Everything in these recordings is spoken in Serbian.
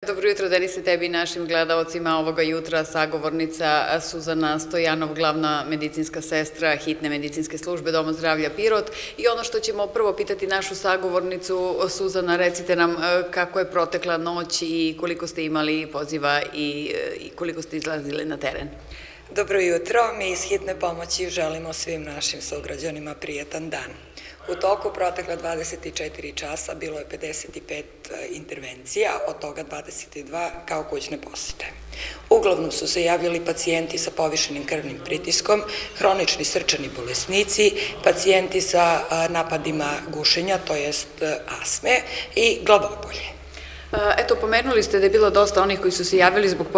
Dobro jutro, Denise, tebi i našim gledalcima ovoga jutra. Sagovornica Suzana Stojanov, glavna medicinska sestra hitne medicinske službe Doma zdravlja Pirot. I ono što ćemo prvo pitati našu sagovornicu, Suzana, recite nam kako je protekla noć i koliko ste imali poziva i koliko ste izlazili na teren. Dobro jutro, mi iz hitne pomoći želimo svim našim sugrađanima prijetan dan. U toku protekla 24 časa bilo je 55 intervencija, od toga 22 kao kućne posete. Uglavnom su se javljali pacijenti sa povišenim krvnim pritiskom, hronični srčani bolesnici, pacijenti sa napadima gušenja, to jest astme i glavobolje. Eto, pomenuli ste da je bilo dosta onih koji su se javili zbog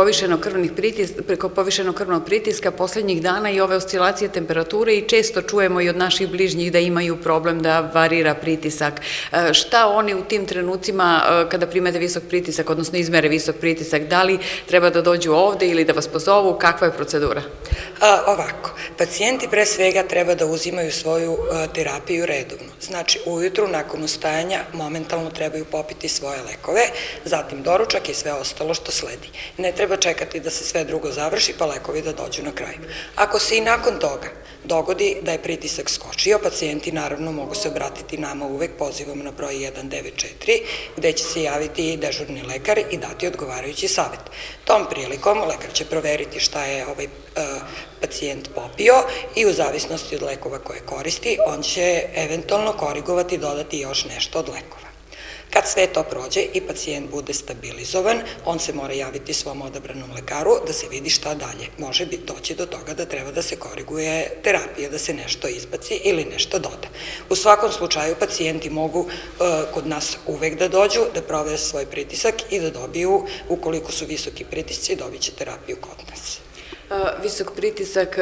povišenog krvnog pritiska poslednjih dana i ove oscilacije temperature i često čujemo i od naših bližnjih da imaju problem da varira pritisak. Šta oni u tim trenucima kada primete visok pritisak, odnosno izmere visok pritisak, da li treba da dođu ovde ili da vas pozovu, kakva je procedura? Ovako, pacijenti pre svega treba da uzimaju svoju terapiju redovno. Znači, ujutru nakon ustajanja momentalno trebaju popiti svoje lekove, zatim doručak i sve ostalo što sledi. Ne treba čekati da se sve drugo završi pa lekovi da dođu na kraju. Ako se i nakon toga dogodi da je pritisak skočio, pacijenti naravno mogu se obratiti nama uvek pozivom na broj 194 gde će se javiti dežurni lekar i dati odgovarajući savet. Tom prilikom lekar će proveriti šta je ovaj pacijent popio i u zavisnosti od lekova koje koristi on će eventualno korigovati i dodati još nešto od lekova. Kad sve to prođe i pacijent bude stabilizovan, on se mora javiti svom odabranom lekaru da se vidi šta dalje. Može doći do toga da treba da se koriguje terapija, da se nešto izbaci ili nešto doda. U svakom slučaju pacijenti mogu kod nas uvek da dođu, da provere svoj pritisak i da dobiju, ukoliko su visoki pritisci, dobit će terapiju kod nas. Visok pritisak,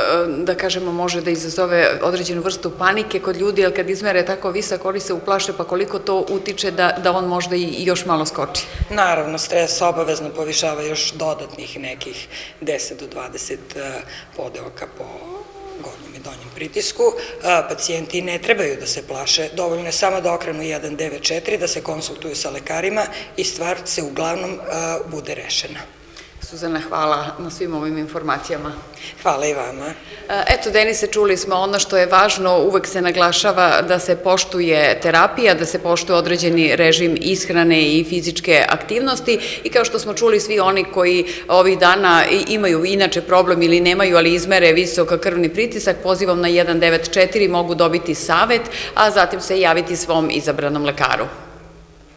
da kažemo, može da izazove određenu vrstu panike kod ljudi, ali kad izmere tako visok, oni se uplaše, pa koliko to utiče da on možda i još malo skoči? Naravno, stres obavezno povišava još dodatnih nekih 10 do 20 podeoka po gornjem i donjem pritisku. Pacijenti ne trebaju da se plaše, dovoljno je samo da okrenu 194, da se konsultuju sa lekarima i stvar se uglavnom bude rešena. Suzana, hvala na svim ovim informacijama. Hvala i vama. Eto, Denise, čuli smo ono što je važno, uvek se naglašava da se poštuje terapija, da se poštuje određeni režim ishrane i fizičke aktivnosti i kao što smo čuli, svi oni koji ovih dana imaju inače problem ili nemaju, ali izmere visok krvni pritisak, pozivom na 194 mogu dobiti savet, a zatim se javiti svom izabranom lekaru.